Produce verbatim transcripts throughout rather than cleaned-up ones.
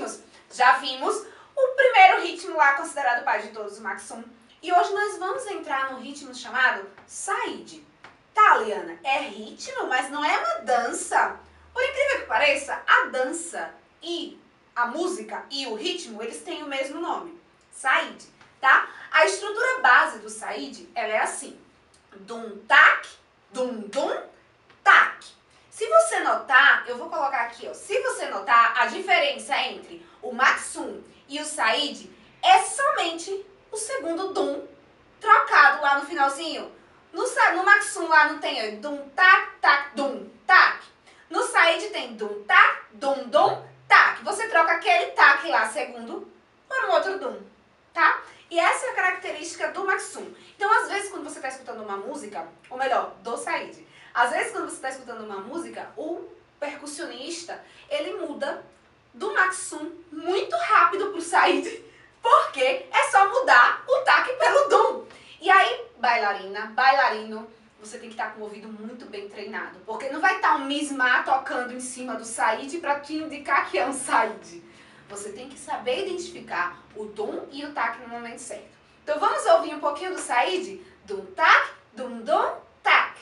ritmos? Já vimos o primeiro ritmo lá considerado o pai de todos, o Maksum. E hoje nós vamos entrar num ritmo chamado Saíde. Tá, Liana, é ritmo, mas não é uma dança. Por incrível que pareça, a dança e a música e o ritmo, eles têm o mesmo nome, Saíde, tá? A estrutura base do Saíde, ela é assim, dum, tac, dum, dum, tac. Se você notar, eu vou colocar aqui, ó, se você notar, a diferença entre o Maksum e o Saíde é somente o segundo dum trocado lá no finalzinho. No, no Maksum lá não tem ó, dum, tac, tac, dum, tac. No Saíde tem dum, tac, dum, dum, tac. Você troca aquele tac lá, segundo, por um outro dum, tá? E essa é a característica do Maksum. Então, às vezes, quando você está escutando uma música, ou melhor, do Saíde, às vezes, quando você está escutando uma música, o percussionista, ele muda do Maksum muito rápido pro Saíde, porque é só mudar o tac pelo dum. E aí, bailarina, bailarino, você tem que estar com o ouvido muito bem treinado, porque não vai estar um mismá tocando em cima do Saíde para te indicar que é um Saíde. Você tem que saber identificar o dum e o tac no momento certo. Então vamos ouvir um pouquinho do Saíde? Dum, tac, dum, dum, tac.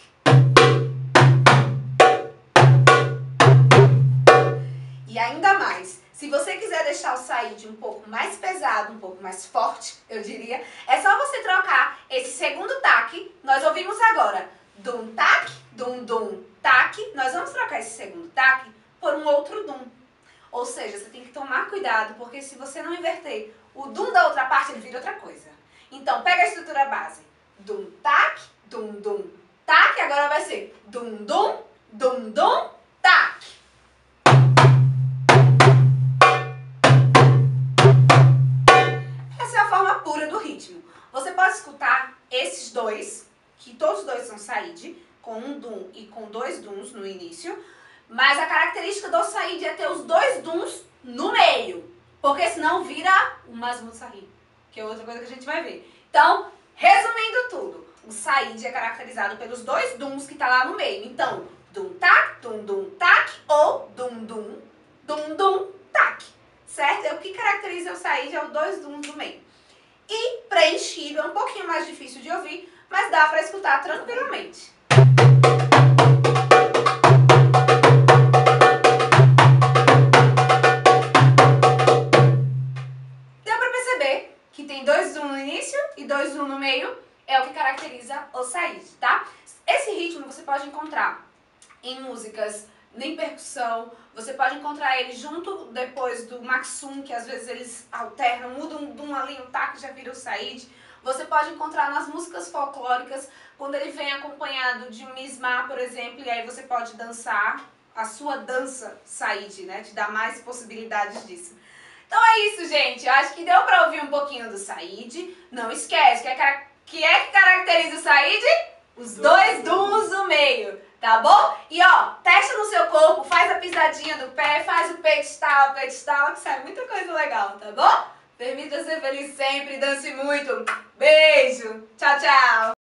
E ainda mais, se você quiser deixar o Saíde um pouco mais pesado, um pouco mais forte, eu diria, é só você trocar esse segundo tac, nós ouvimos agora, dum, tac, dum, dum, tac, nós vamos trocar esse segundo tac por um outro dum. Ou seja, você tem que tomar cuidado, porque se você não inverter o dum da outra parte, ele vira outra coisa. Então, pega a estrutura base, dum, tac, dum, dum, tac, agora vai ser dum, dum, dum, dum, tac. Essa é a forma pura do ritmo. Você pode escutar esses dois, que todos dois são Saíde, com um dum e com dois duns no início, mas a característica do Saíde é ter os dois duns no meio, porque senão vira o Mazmut Sahib, que é outra coisa que a gente vai ver. Então, resumindo tudo, o Saíde é caracterizado pelos dois duns que tá lá no meio. Então, dum tac, dum dum tac ou dum dum, dum dum tac, certo? É o que caracteriza o Saíde, é os dois duns no meio. E preenchível, é um pouquinho mais difícil de ouvir, mas dá para escutar tranquilamente. Que tem dois zum no início e dois zum no meio, é o que caracteriza o Saíde, tá? Esse ritmo você pode encontrar em músicas em percussão, você pode encontrar ele junto depois do Maksum, que às vezes eles alternam, mudam um dum ali, um tac já vira o Saíde. Você pode encontrar nas músicas folclóricas, quando ele vem acompanhado de um mismá, por exemplo, e aí você pode dançar a sua dança Saíde, né? Te dá mais possibilidades disso. Então é isso, gente. Eu acho que deu pra ouvir um pouquinho do Saíde. Não esquece, que é que, é que caracteriza o Saíde? Os dois duns no meio, tá bom? E ó, testa no seu corpo, faz a pisadinha do pé, faz o pedestal, pedestal, que sai muita coisa legal, tá bom? Permita ser feliz sempre, dance muito. Beijo, tchau, tchau.